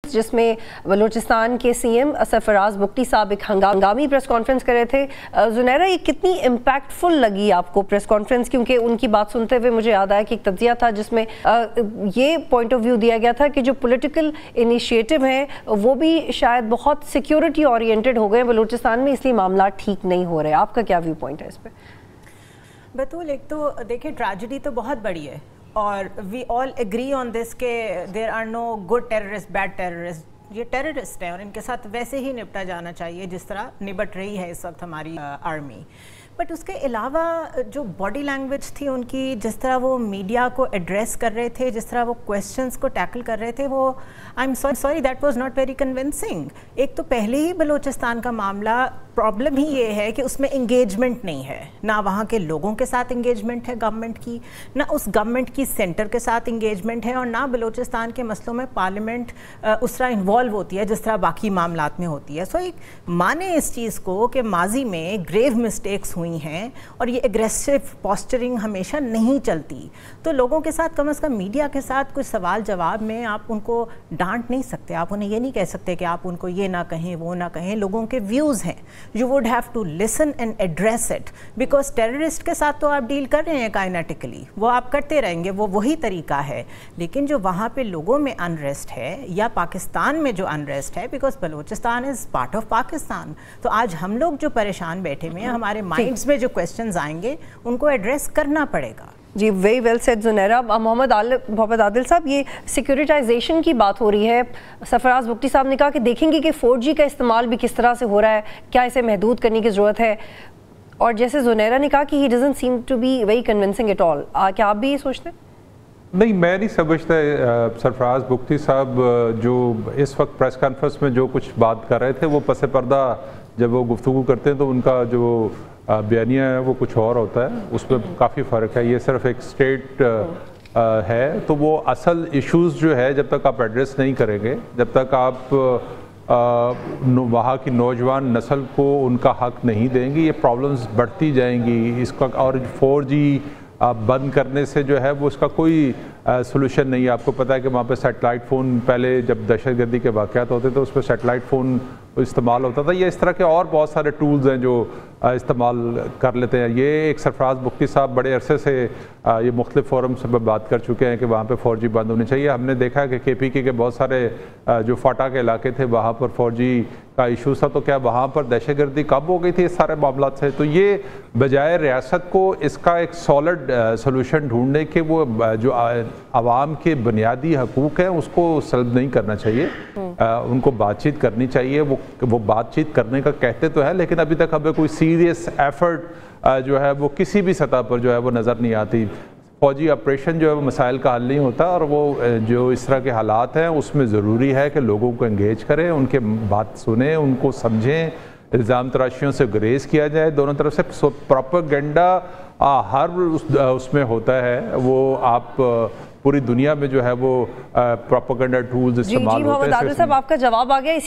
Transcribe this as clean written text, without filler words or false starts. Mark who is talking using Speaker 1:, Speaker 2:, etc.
Speaker 1: جس میں بلوچستان کے سی ایم سرفراز بگٹی صاحب ایک ہنگامی پریس کانفرنس کر رہے تھے. زنیرہ یہ کتنی امپیکٹ فل لگی آپ کو پریس کانفرنس؟ کیونکہ ان کی بات سنتے ہوئے مجھے یاد آیا کہ ایک تجزیہ تھا جس میں یہ پوائنٹ آف ویو دیا گیا تھا کہ جو پولیٹیکل انیشیٹو ہیں وہ بھی شاید بہت سیکیورٹی اورینٹڈ ہو گئے بلوچستان میں، اس لیے معاملات ٹھیک نہیں ہو رہے. آپ کا کیا ویو پوائنٹ ہے اس پہ؟
Speaker 2: بطول ایک تو دیکھیں ٹریجڈی تو بہت بڑی ہے اور وی آل ایگری آن دس کہ there are no good terrorist bad terrorist. یہ ٹیررسٹ ہیں اور ان کے ساتھ ویسے ہی نپٹا جانا چاہیے جس طرح نبٹ رہی ہے اس وقت ہماری آرمی. بٹ اس کے علاوہ جو باڈی لینگویج تھی ان کی، جس طرح وہ میڈیا کو ایڈریس کر رہے تھے، جس طرح وہ کویسچنس کو ٹیکل کر رہے تھے، وہ I am sorry that was not very convincing. ایک تو پہلے ہی بلوچستان کا معاملہ پرابلم ہی یہ ہے کہ اس میں انگیجمنٹ نہیں ہے، نہ وہاں کے لوگوں کے ساتھ انگیجمنٹ ہے گورنمنٹ کی، نہ اس گورنمنٹ کی سینٹر کے ساتھ انگیجمنٹ ہے، اور نہ بلوچستان کے مسئلوں میں پارلیمنٹ اس طرح انوالو ہوتی ہے جس طرح باقی معاملات میں ہوتی ہے. سو ایک مانے اس چیز کو کہ ماضی میں گریو مسٹیکس ہوئی ہیں اور یہ اگریسو پوسچرنگ ہمیشہ نہیں چلتی، تو لوگوں کے ساتھ کم از کم میڈیا کے ساتھ کچھ سوال جواب میں آپ ان کو ڈانٹ نہیں سکتے. آپ انہیں یہ نہیں کہہ سکتے کہ آپ ان کو یہ نہ کہیں وہ نہ کہیں. لوگوں کے ویوز ہیں، you would have to listen and address it, because terrorist کے ساتھ تو آپ ڈیل کر رہے ہیں کائنیٹیکلی، وہ آپ کرتے رہیں گے، وہ وہی طریقہ ہے. لیکن جو وہاں پہ لوگوں میں انریسٹ ہے یا پاکستان میں جو انریسٹ ہے، because Balochistan is part of Pakistan, تو آج ہم لوگ جو پریشان بیٹھے ہوئے ہیں، ہمارے مائنڈز میں جو کویسچنز آئیں گے ان کو ایڈریس کرنا پڑے گا.
Speaker 1: جی very well said Zunaira. Muhammad Adil صاحب، یہ سیکیورٹائزیشن کی بات ہو رہی ہے. سرفراز بگٹی صاحب نے کہا کہ دیکھیں گے کہ 4G کا استعمال بھی کس طرح سے ہو رہا ہے، کیا اسے محدود کرنے کی ضرورت ہے. اور جیسے زنیرہ نے کہا کہ he doesn't seem to be very convincing at all. کیا آپ بھی یہ سوچتے ہیں؟
Speaker 3: نہیں، میں نہیں سمجھتا. سرفراز بگٹی صاحب جو اس وقت پریس کانفرنس میں جو کچھ بات کر رہے تھے، وہ پس پردہ جب وہ گفتگو کرتے ہیں تو ان کا جو بیانیہ ہے وہ کچھ اور ہوتا ہے، اس میں کافی فرق ہے. یہ صرف ایک اسٹیٹ ہے، تو وہ اصل ایشوز جو ہے جب تک آپ ایڈریس نہیں کریں گے، جب تک آپ وہاں کی نوجوان نسل کو ان کا حق نہیں دیں گے، یہ پرابلمز بڑھتی جائیں گی. اس کا اور 4G بند کرنے سے جو ہے وہ اس کا کوئی سولوشن نہیں ہے. آپ کو پتہ ہے کہ وہاں پہ سیٹلائٹ فون، پہلے جب دہشت گردی کے واقعات ہوتے تھے اس پہ سیٹلائٹ فون استعمال ہوتا تھا. یہ اس طرح کے اور بہت سارے ٹولز ہیں جو استعمال کر لیتے ہیں. یہ ایک سرفراز بگٹی صاحب بڑے عرصے سے یہ مختلف فورم سے بات کر چکے ہیں کہ وہاں پہ 4G بند ہونی چاہیے. ہم نے دیکھا کہ KPK کے بہت سارے جو فاٹا کے علاقے تھے وہاں پر 4G کا ایشو تھا، تو کیا وہاں پر دہشت گردی کم ہو گئی تھی اس سارے معاملات سے؟ تو یہ بجائے ریاست کو اس کا ایک سالڈ سولوشن ڈھونڈنے کے، وہ جو عوام کے بنیادی حقوق ہیں اس کو سلب نہیں کرنا چاہیے. ان کو بات چیت کرنی چاہیے. وہ بات چیت کرنے کا کہتے تو ہے، لیکن ابھی تک ہمیں کوئی سیریس ایفرٹ جو ہے وہ کسی بھی سطح پر جو ہے وہ نظر نہیں آتی. فوجی آپریشن جو ہے وہ مسائل کا حل نہیں ہوتا، اور وہ جو اس طرح کے حالات ہیں اس میں ضروری ہے کہ لوگوں کو انگیج کریں، ان کے بات سنیں، ان کو سمجھیں، الزام تراشیوں سے گریز کیا جائے دونوں طرف سے. پروپیگنڈا ہر اس میں ہوتا ہے، وہ آپ پوری دنیا میں جو ہے وہ پروپیگنڈا ٹولز استعمال ہوتے ہیں.
Speaker 1: محمد عادل صاحب، آپ کا جواب آ گیا.